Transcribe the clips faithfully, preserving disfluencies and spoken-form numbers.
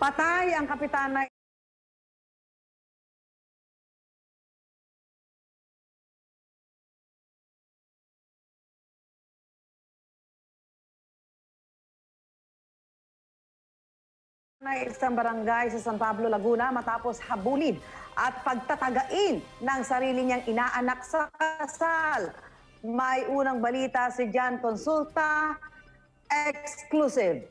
Patay ang kapitan na na isang barangay sa San Pablo, Laguna matapos habulin at pagtatagain ng sarili niyang inaanak sa kasal. May unang balita si Jan Consulta, exclusive.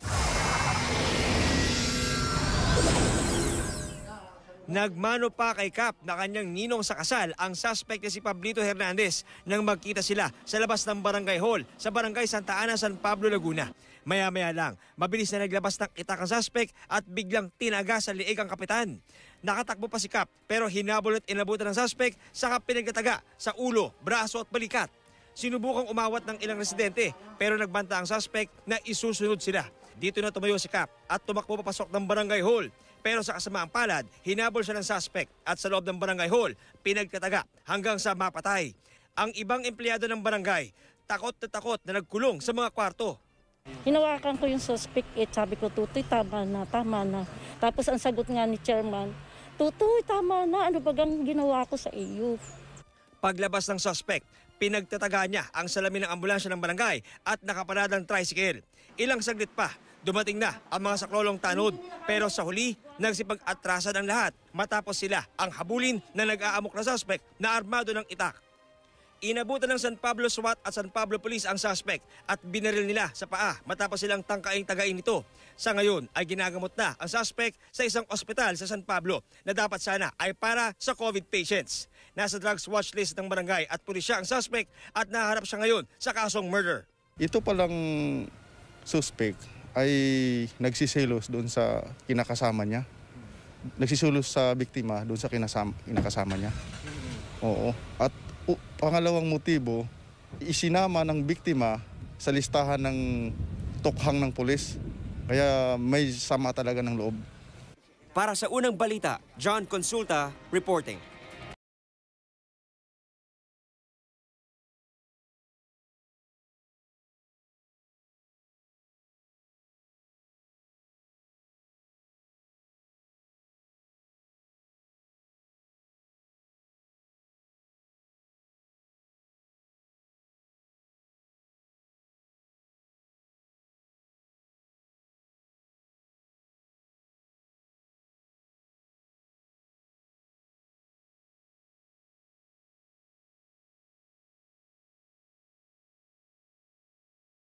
Nagmano pa kay Kap na kanyang ninong sa kasal ang suspect na si Pablito Hernandez nang magkita sila sa labas ng barangay hall sa barangay Santa Ana, San Pablo, Laguna. Maya-maya lang, mabilis na naglabas ng itak ang suspect at biglang tinaga sa liig ang kapitan. Nakatakbo pa si Kap pero hinabol at inabutan ng suspect saka pinagkataga sa ulo, braso at balikat. Sinubukang umawat ng ilang residente pero nagbanta ang suspect na isusunod sila. Dito na tumayo si Kap at tumakbo papasok ng barangay hall. Pero sa kasamaang palad, hinabol siya ng suspect at sa loob ng barangay hall, pinagkataga hanggang sa mapatay. Ang ibang empleyado ng barangay, takot na takot na nagkulong sa mga kwarto. Hinawakan ko yung suspect, eh, sabi ko, Tutoy, tama na, tama na. Tapos ang sagot nga ni chairman, Tutoy, tama na, ano bagang ginawa ko sa iyo? Paglabas ng suspect, pinagtataga niya ang salamin ng ambulansya ng barangay at nakaparadang tricycle. Ilang saglit pa, dumating na ang mga saklolong tanod pero sa huli, nagsipag-atrasan ang lahat matapos sila ang habulin na nag-aamok na suspect na armado ng itak. Inabutan ng San Pablo SWAT at San Pablo Police ang suspect at binaril nila sa paa matapos silang tangkaing tagain nito. Sa ngayon ay ginagamot na ang suspect sa isang ospital sa San Pablo na dapat sana ay para sa COVID patients. Nasa drugs watch list ng barangay at pulisya ang suspect at naharap siya ngayon sa kasong murder. Ito palang suspect ay nagsiselos doon sa kinakasama niya. Nagsiselos sa biktima doon sa kinasama, kinakasama niya. Oo. At uh, pangalawang motibo, isinama ng biktima sa listahan ng tukhang ng pulis. Kaya may sama talaga ng loob. Para sa unang balita, John Consulta reporting.